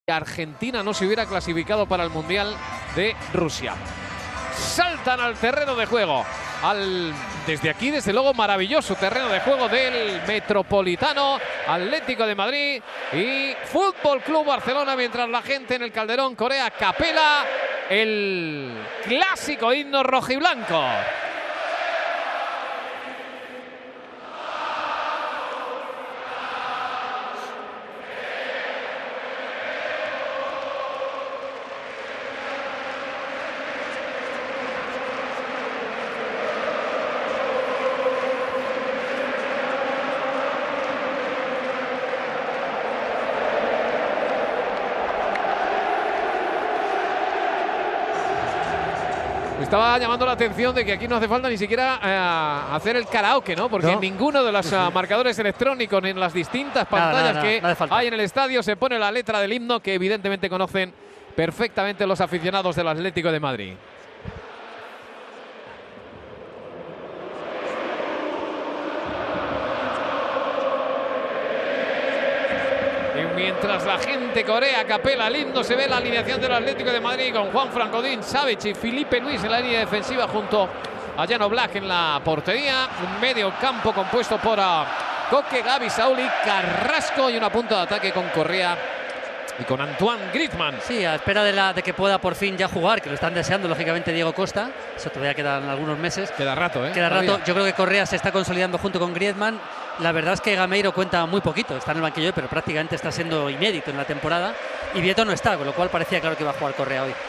Argentina no se hubiera clasificado para el Mundial de Rusia. Saltan al terreno de juego. Desde aquí, desde luego, maravilloso terreno de juego del Metropolitano, Atlético de Madrid y Fútbol Club Barcelona, mientras la gente en el Calderón corea capela el clásico himno rojiblanco. Estaba llamando la atención de que aquí no hace falta ni siquiera hacer el karaoke, ¿no? Porque en ninguno de los marcadores electrónicos ni en las distintas pantallas que hay en el estadio se pone la letra del himno que evidentemente conocen perfectamente los aficionados del Atlético de Madrid. Mientras la gente corea capela el himno, se ve la alineación del Atlético de Madrid con Juanfran, Godín, Savic y Felipe Luis en la línea defensiva junto a Jan Oblak en la portería. Un medio campo compuesto por Coque, Gavi, Saúl y Carrasco y una punta de ataque con Correa y con Antoine Griezmann. Sí, a espera de que pueda por fin ya jugar, que lo están deseando lógicamente Diego Costa. Eso todavía quedan algunos meses. Queda rato, ¿eh? Queda rato. Yo creo que Correa se está consolidando junto con Griezmann. La verdad es que Gameiro cuenta muy poquito, está en el banquillo, pero prácticamente está siendo inédito en la temporada. Y Vieto no está, con lo cual parecía claro que iba a jugar Correa hoy.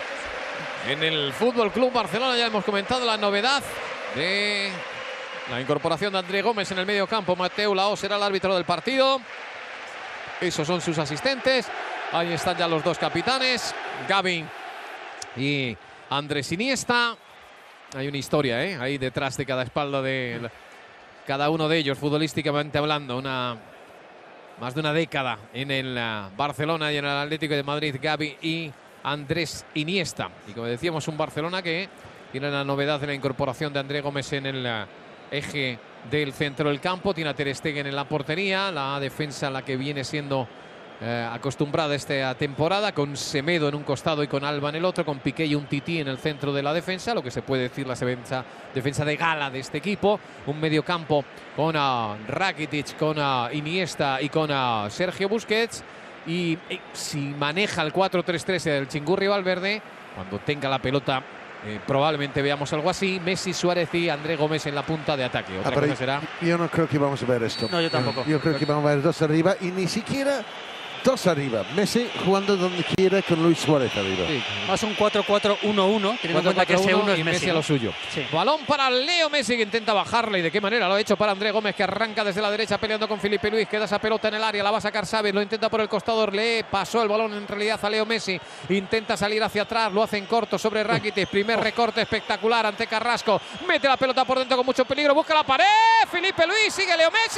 En el Fútbol Club Barcelona ya hemos comentado la novedad de la incorporación de André Gómez en el medio campo. Mateu Laos será el árbitro del partido. Esos son sus asistentes. Ahí están ya los dos capitanes, Gavi y Andrés Iniesta. Hay una historia, ahí detrás de cada espalda de cada uno de ellos, futbolísticamente hablando. Más de una década en el Barcelona y en el Atlético de Madrid, Gavi y Andrés Iniesta. Y como decíamos, un Barcelona que tiene la novedad de la incorporación de André Gómez en el eje del centro del campo. Tiene a Ter Stegen en la portería, la defensa a la que viene siendo acostumbrada esta temporada, con Semedo en un costado y con Alba en el otro, con Piqué y un Tití en el centro de la defensa, lo que se puede decir la defensa de gala de este equipo. Un mediocampo con Rakitic, con Iniesta y con Sergio Busquets. Y si maneja el 4-3-3 el Chingurri Valverde, cuando tenga la pelota probablemente veamos algo así. Messi, Suárez y André Gómez en la punta de ataque. Otra cosa será... Yo no creo que vamos a ver esto. No, yo tampoco. Yo creo que vamos a ver dos arriba y ni siquiera dos arriba. Messi jugando donde quiera con Luis Suárez arriba. Sí. Más un 4-4-1-1, teniendo en cuenta que ese uno es Messi a lo suyo. Sí. Balón para Leo Messi, que intenta bajarle. ¿Y de qué manera? Lo ha hecho para André Gómez, que arranca desde la derecha peleando con Felipe Luis. Queda esa pelota en el área, la va a sacar Savic. Lo intenta por el costado. Le pasó el balón en realidad a Leo Messi. Intenta salir hacia atrás. Lo hace en corto sobre Rakitic. Primer recorte espectacular ante Carrasco. Mete la pelota por dentro con mucho peligro. Busca la pared. Felipe Luis. Sigue Leo Messi.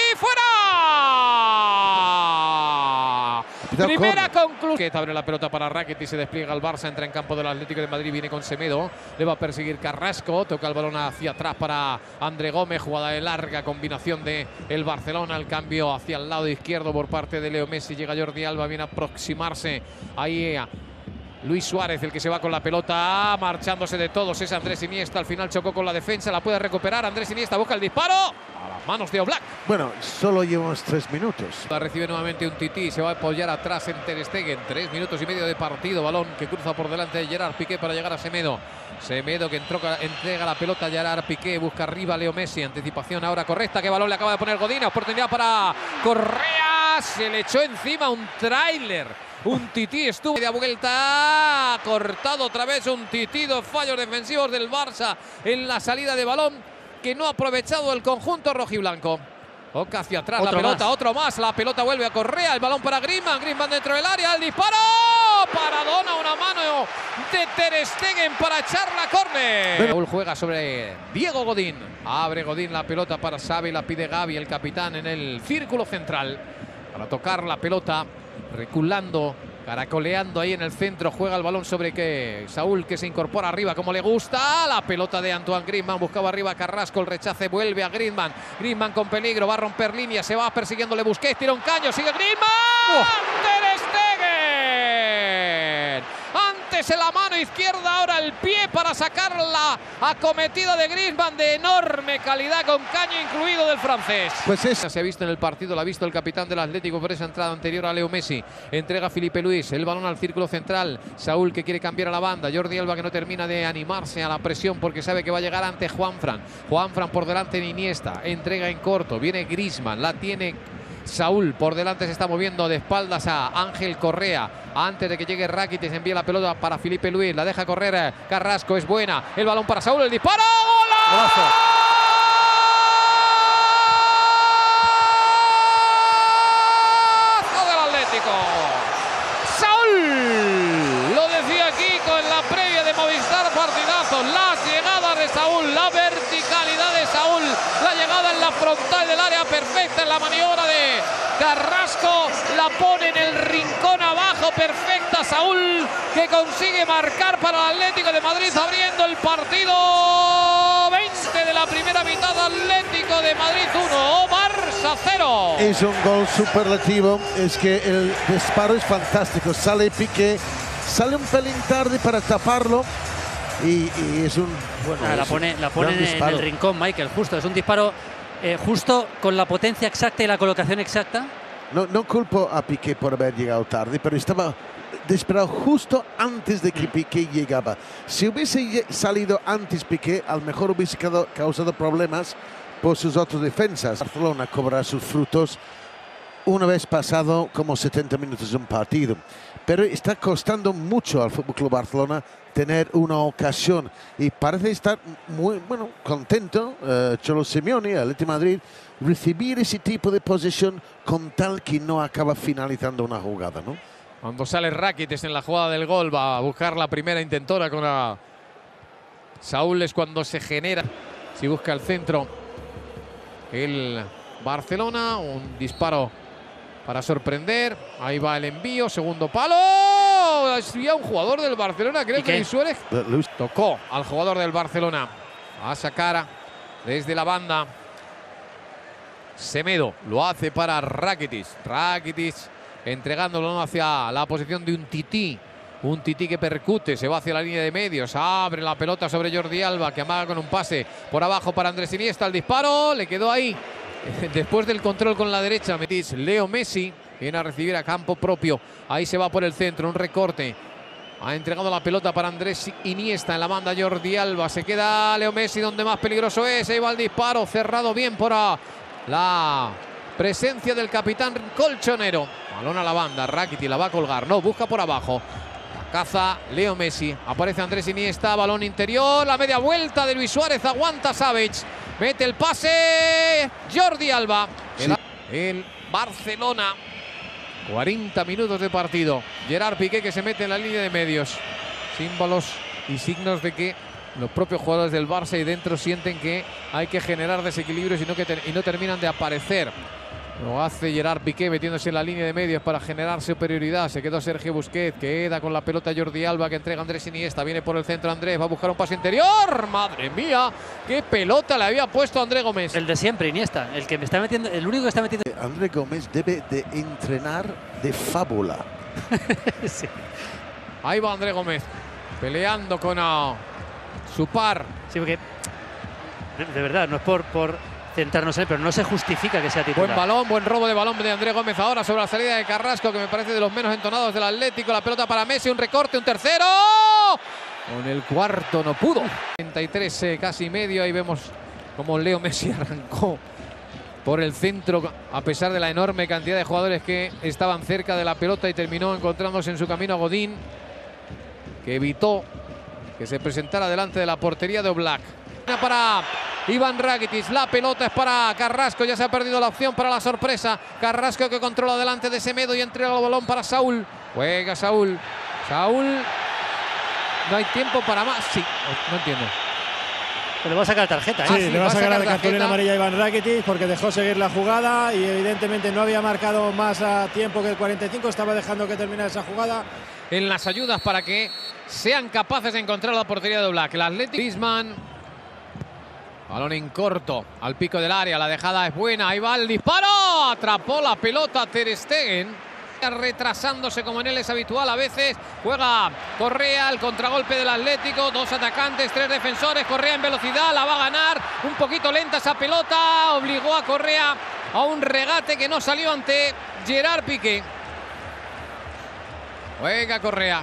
¡Fuera! Primera conclusión. Abre la pelota para Rakitic, se despliega el Barça, entra en campo del Atlético de Madrid, viene con Semedo, le va a perseguir Carrasco, toca el balón hacia atrás para André Gómez, jugada de larga combinación de el Barcelona, el cambio hacia el lado izquierdo por parte de Leo Messi, llega Jordi Alba, viene a aproximarse ahí a Luis Suárez, el que se va con la pelota, marchándose de todos, es Andrés Iniesta, al final chocó con la defensa, la puede recuperar, Andrés Iniesta busca el disparo, a las manos de Oblak. Bueno, solo llevamos 3 minutos. La recibe nuevamente un Tití, se va a apoyar atrás en Ter Stegen, 3 minutos y medio de partido, balón que cruza por delante de Gerard Piqué para llegar a Semedo. Semedo que entrega la pelota a Gerard Piqué, busca arriba Leo Messi, anticipación ahora correcta, que balón le acaba de poner Godín, oportunidad para Correa, se le echó encima un tráiler. Un Tití estuvo media vuelta, cortado otra vez un Tití, dos fallos defensivos del Barça en la salida de balón que no ha aprovechado el conjunto rojiblanco. Toca hacia atrás la pelota, otro más, la pelota vuelve a Correa, el balón para Griezmann, Griezmann dentro del área, el disparo, Paradona, una mano de Ter Stegen para echar la córner. Raúl juega sobre Diego Godín, abre Godín la pelota para Xavi, la pide Gavi, el capitán en el círculo central, para tocar la pelota. Reculando, caracoleando ahí en el centro, juega el balón sobre Saúl, que se incorpora arriba como le gusta, la pelota de Antoine Griezmann, buscaba arriba Carrasco, el rechace vuelve a Griezmann, Griezmann con peligro, va a romper línea, se va persiguiéndole Busquets, tira un caño, sigue Griezmann, Ter Stegen. Antes en la mano izquierda, ahora el pie para sacar la acometida de Griezmann de enorme calidad, con caño incluido del francés. Pues Se ha visto en el partido, lo ha visto el capitán del Atlético por esa entrada anterior a Leo Messi. Entrega a Filipe Luis, el balón al círculo central. Saúl, que quiere cambiar a la banda. Jordi Alba, que no termina de animarse a la presión porque sabe que va a llegar ante Juanfran. Juanfran por delante de Iniesta. Entrega en corto. Viene Griezmann. La tiene Saúl. Por delante se está moviendo de espaldas a Ángel Correa. Antes de que llegue Rakitic, envía la pelota para Filipe Luis. La deja correr Carrasco. Es buena. El balón para Saúl. El disparo. ¡Golazo! Saúl, lo decía Kiko en la previa de Movistar, partidazo. Las llegadas de Saúl, la verticalidad de Saúl, la llegada en la frontal del área perfecta en la maniobra de Carrasco, la pone en el rincón abajo, perfecta Saúl, que consigue marcar para el Atlético de Madrid, abriendo el partido. 20 de la primera mitad, Atlético de Madrid 1, Barça 0. Es un gol superlativo, es que el disparo es fantástico, sale Piqué, sale un pelín tarde para taparlo y es un... Bueno, la pone en el rincón, Michael, justo, es un disparo justo con la potencia exacta y la colocación exacta. No culpo a Piqué por haber llegado tarde, pero estaba disparado justo antes de que Piqué llegaba. Si hubiese salido antes Piqué, a lo mejor hubiese causado problemas por sus otras defensas. Barcelona cobrará sus frutos una vez pasado como 70 minutos de un partido. Pero está costando mucho al FC Barcelona tener una ocasión y parece estar muy contento Cholo Simeone, el Atlético de Madrid, recibir ese tipo de posesión con tal que no acaba finalizando una jugada, ¿no? Cuando sale Rakitic en la jugada del gol, va a buscar la primera intentora con Saúl, es cuando se genera. Si busca el centro el Barcelona, un disparo para sorprender. Ahí va el envío, segundo palo. Había un jugador del Barcelona, creo que Luis Suárez tocó al jugador del Barcelona. A sacar desde la banda. Semedo lo hace para Rakitic. Rakitic entregándolo hacia la posición de un Tití. Un Tití que percute, se va hacia la línea de medios. Abre la pelota sobre Jordi Alba, que amaga con un pase por abajo para Andrés Iniesta. El disparo le quedó ahí. Después del control con la derecha, Leo Messi viene a recibir a campo propio. Ahí se va por el centro, un recorte. Ha entregado la pelota para Andrés Iniesta en la banda Jordi Alba. Se queda Leo Messi donde más peligroso es. Ahí va el disparo, cerrado bien por la presencia del capitán colchonero. Balón a la banda, Rakitic la va a colgar. No, busca por abajo. La caza Leo Messi. Aparece Andrés Iniesta, balón interior. La media vuelta de Luis Suárez, aguanta Savic. Mete el pase Jordi Alba. Sí. El Barcelona. 40 minutos de partido. Gerard Piqué, que se mete en la línea de medios. Símbolos y signos de que los propios jugadores del Barça y dentro sienten que hay que generar desequilibrios y no terminan de aparecer. Lo hace Gerard Piqué metiéndose en la línea de medios para generar superioridad. Se quedó Sergio Busquets, queda con la pelota Jordi Alba, que entrega a Andrés Iniesta. Viene por el centro Andrés, va a buscar un pase interior. ¡Madre mía! ¡Qué pelota le había puesto André Gómez! El de siempre, Iniesta, el que me está metiendo, el único que está metiendo. André Gómez debe de entrenar de fábula. Sí. Ahí va André Gómez, peleando con su par. Sí, porque de verdad, no es por centrarnos en él, pero no se justifica que sea titular. Buen balón, buen robo de balón de André Gómez ahora sobre la salida de Carrasco, que me parece de los menos entonados del Atlético. La pelota para Messi, un recorte, un tercero. Con el cuarto no pudo. 33 casi medio. Ahí vemos cómo Leo Messi arrancó por el centro a pesar de la enorme cantidad de jugadores que estaban cerca de la pelota y terminó encontrándose en su camino a Godín, que evitó que se presentara delante de la portería de Oblak. Para Iván Rakitic, la pelota es para Carrasco, ya se ha perdido la opción para la sorpresa. Carrasco, que controla delante de Semedo y entrega el balón para Saúl. Juega Saúl. Saúl, no hay tiempo para más. Sí, no entiendo. Pero le va a sacar tarjeta, ¿eh? Sí, le va a sacar la cartulina amarilla a Iván Rakitic porque dejó seguir la jugada y evidentemente no había marcado más a tiempo que el 45, estaba dejando que terminara esa jugada. En las ayudas para que sean capaces de encontrar la portería de Oblak. El Atlético. Griezmann. Balón en corto, al pico del área, la dejada es buena, ahí va el disparo, atrapó la pelota Ter Stegen. retrasándose como en él es habitual a veces. Juega Correa, el contragolpe del Atlético, 2 atacantes, 3 defensores. Correa en velocidad, la va a ganar, un poquito lenta esa pelota, obligó a Correa a un regate que no salió ante Gerard Piqué. Juega Correa,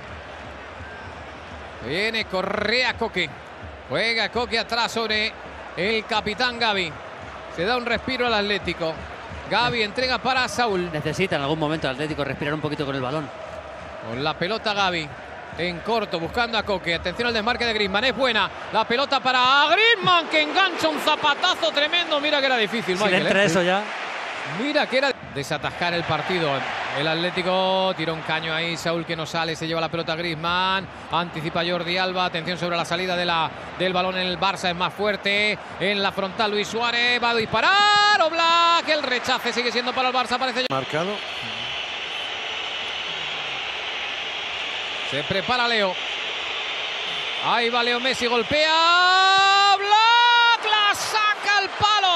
viene Correa, Coque, juega Coque atrás sobre el capitán Gavi, se da un respiro al Atlético. Gavi entrega para Saúl. Necesita en algún momento el Atlético respirar un poquito con el balón. Con la pelota Gavi en corto, buscando a Coque. Atención al desmarque de Griezmann, es buena. La pelota para Griezmann, que engancha un zapatazo tremendo. Mira que era difícil, Si Michael, le entra eso ya. Mira que era desatascar el partido. El Atlético tira un caño ahí. Saúl que no sale, se lleva la pelota Griezmann. Anticipa Jordi Alba. Atención sobre la salida del balón en el Barça. Es más fuerte. En la frontal Luis Suárez. Va a disparar. Oblak. El rechace sigue siendo para el Barça. Parece Marcado. Se prepara Leo. Ahí va Leo Messi. Golpea. Oblak. La saca al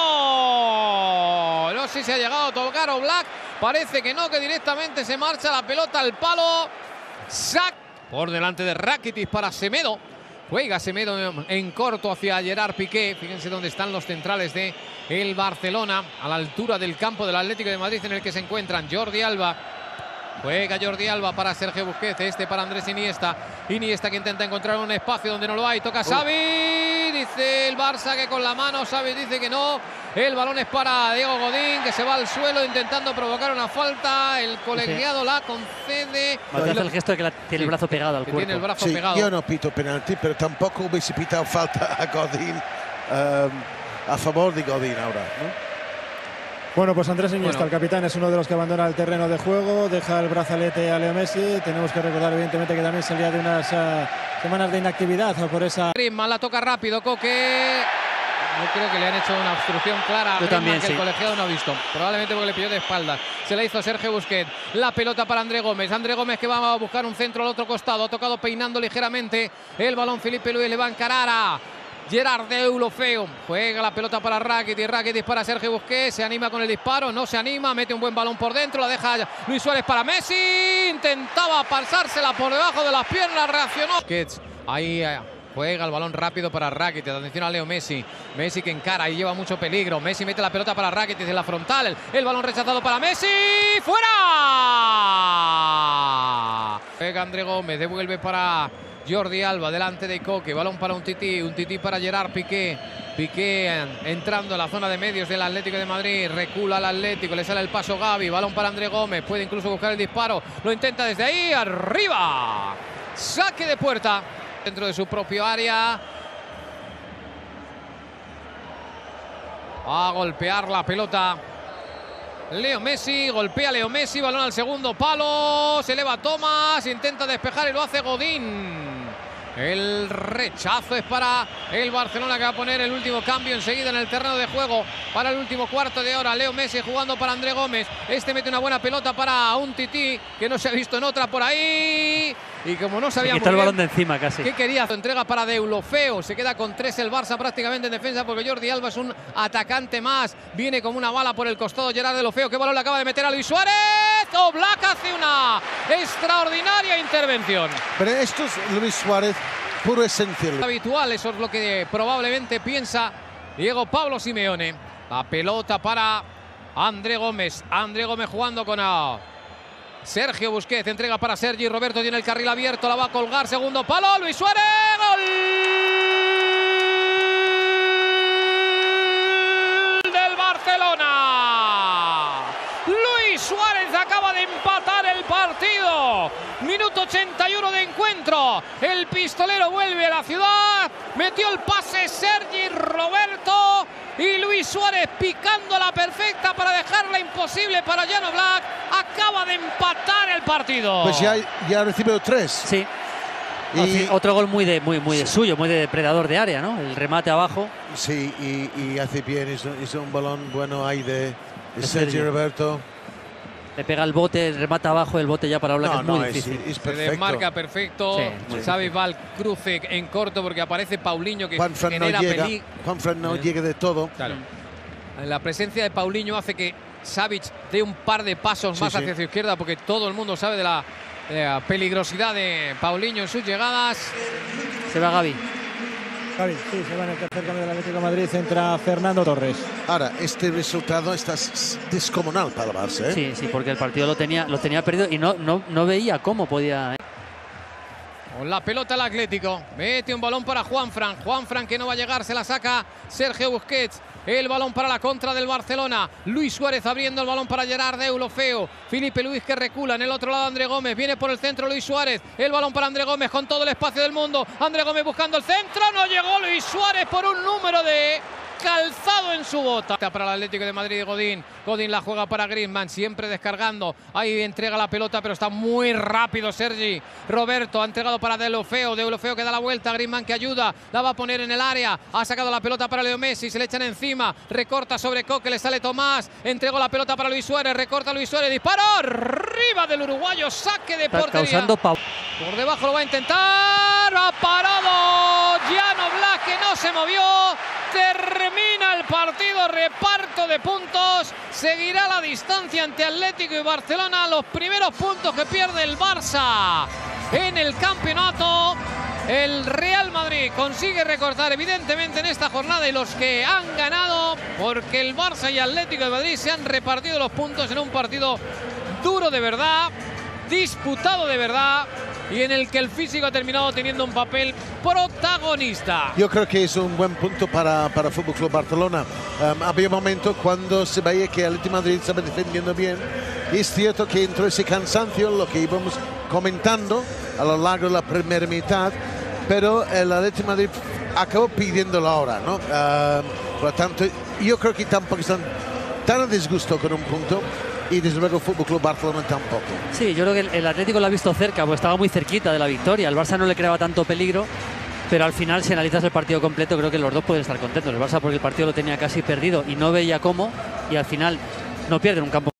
palo. No sé si ha llegado a tocar Oblak. Parece que no, que directamente se marcha la pelota al palo. Sac por delante de Rakitic para Semedo. Juega Semedo en corto hacia Gerard Piqué. Fíjense dónde están los centrales de el Barcelona, a la altura del campo del Atlético de Madrid en el que se encuentran. Jordi Alba. Juega Jordi Alba para Sergio Busquets, este para Andrés Iniesta. Iniesta que intenta encontrar un espacio donde no lo hay. Toca Xavi, dice el Barça que con la mano. Xavi dice que no. El balón es para Diego Godín, que se va al suelo intentando provocar una falta. El colegiado la concede. Hace el gesto de que tiene el brazo pegado al cuerpo. Tiene el brazo Sí, pegado. yo no pito penalti, pero tampoco hubiese pitado falta a Godín, a favor de Godín ahora, ¿no? Bueno, pues Andrés Iniesta, Bueno. el capitán, es uno de los que abandona el terreno de juego, deja el brazalete a Leo Messi. Tenemos que recordar, evidentemente, que también salía de unas semanas de inactividad por esa... Griezmann la toca rápido, Coque. Yo creo que le han hecho una obstrucción clara a Yo Griezmann, también, que sí. el colegiado no ha visto. Probablemente porque le pilló de espaldas. Se la hizo Sergio Busquets. La pelota para André Gómez. André Gómez que va a buscar un centro al otro costado. Ha tocado peinando ligeramente el balón Filipe Luis. Le va a encarar a Gerard Deulofeu. Juega la pelota para Rakitic. Rakitic para Sergio Busquets. Se anima con el disparo. No se anima. Mete un buen balón por dentro. La deja Luis Suárez para Messi. Intentaba pasársela por debajo de las piernas. Reaccionó. Busquets. Ahí juega el balón rápido para Rakitic. Atención a Leo Messi. Messi que encara y lleva mucho peligro. Messi mete la pelota para Rakitic en la frontal. El balón rechazado para Messi. ¡Fuera! Juega André Gómez. Devuelve para Jordi Alba delante de Coque. Balón para un tití para Gerard Piqué. Piqué entrando en la zona de medios del Atlético de Madrid. Recula al Atlético. Le sale el paso Gavi. Balón para André Gómez. Puede incluso buscar el disparo. Lo intenta desde ahí. Arriba. Saque de puerta. Dentro de su propio área. Va a golpear la pelota Leo Messi, golpea Leo Messi, balón al segundo palo, se eleva Thomas, intenta despejar y lo hace Godín. El rechazo es para el Barcelona, que va a poner el último cambio enseguida en el terreno de juego para el último cuarto de hora. Leo Messi jugando para André Gómez. Este mete una buena pelota para un tití que no se ha visto en otra por ahí. Y como no sabía Se muy quitó el bien balón de encima casi. qué quería, entrega para Deulofeu. Se queda con 3 el Barça prácticamente en defensa, porque Jordi Alba es un atacante más. Viene como una bala por el costado Gerard Deulofeu. Qué balón le acaba de meter a Luis Suárez. Oblak hace una extraordinaria intervención. Pero esto es Luis Suárez, puro esencial. Habitual, eso es lo que probablemente piensa Diego Pablo Simeone. La pelota para André Gómez. André Gómez jugando con Sergio Busquets. Entrega para Sergi Roberto. Tiene el carril abierto. La va a colgar. Segundo palo. Luis Suárez. ¡Gol del Barcelona! Luis Suárez acaba de empatar el partido. Minuto 81 de encuentro. El pistolero vuelve a la ciudad. Metió el pase Sergi Roberto. Y Luis Suárez picando la perfecta para dejarla imposible para Jan Oblak. Acaba de empatar el partido. Pues ya ha recibido 3. Sí. Y, Otro gol muy de suyo, muy de depredador de área, ¿no? El remate abajo. sí, y hace bien. Hizo un balón bueno ahí de De Sergio Sergio. Roberto. Le pega el bote, remata abajo, el bote ya para Oblak es muy difícil. Es Se perfecto. desmarca perfecto. Sí, muy Xavi va al cruce en corto porque aparece Paulinho, que Juanfran no genera llega. peligro. Juanfran no llega de todo. Claro. La presencia de Paulinho hace que Savic dé un par de pasos más hacia su izquierda, porque todo el mundo sabe de la peligrosidad de Paulinho en sus llegadas. Se va Gavi. Gavi, sí, se va en el tercer cambio del Atlético de Madrid, entra Fernando Torres. Ahora, este resultado está descomunal para el Barça, ¿eh? Sí, porque el partido lo tenía perdido y no veía cómo podía. Con la pelota el Atlético. Mete un balón para Juanfran. Juanfran que no va a llegar, se la saca Sergio Busquets. El balón para la contra del Barcelona. Luis Suárez abriendo el balón para Gerard Deulofeu. Filipe Luis que recula. En el otro lado André Gómez. Viene por el centro Luis Suárez. El balón para André Gómez con todo el espacio del mundo. André Gómez buscando el centro. No llegó Luis Suárez por un número de calzado en su bota. Para el Atlético de Madrid, Godín. Godín la juega para Griezmann, siempre descargando. Ahí entrega la pelota, pero está muy rápido Sergi Roberto. Ha entregado para Deulofeu. Deulofeu que da la vuelta. Griezmann que ayuda. La va a poner en el área. Ha sacado la pelota para Leo Messi. Se le echan encima. Recorta sobre Coque. Le sale Tomás. Entregó la pelota para Luis Suárez. Recorta Luis Suárez. Disparo. Arriba del uruguayo. Saque de portería. Por debajo lo va a intentar. Ha parado Jan Oblak, que no se movió. Termina el partido, reparto de puntos. Seguirá la distancia ante Atlético y Barcelona. Los primeros puntos que pierde el Barça en el campeonato. El Real Madrid consigue recortar evidentemente en esta jornada, y los que han ganado, porque el Barça y Atlético de Madrid se han repartido los puntos en un partido duro de verdad, disputado de verdad, y en el que el físico ha terminado teniendo un papel protagonista. Yo creo que es un buen punto para Fútbol Club Barcelona. Había momentos cuando se veía que el Atlético de Madrid estaba defendiendo bien. Y es cierto que entró ese cansancio, lo que íbamos comentando a lo largo de la primera mitad, pero el Atlético de Madrid acabó pidiendo la hora, ¿no? Por lo tanto, yo creo que tampoco están tan a disgusto con un punto. Y desde luego el Fútbol Club Barcelona tampoco. Sí, yo creo que el Atlético lo ha visto cerca, pues estaba muy cerquita de la victoria. El Barça no le creaba tanto peligro, pero al final, si analizas el partido completo, creo que los dos pueden estar contentos. El Barça porque el partido lo tenía casi perdido y no veía cómo, y al final no pierden un campo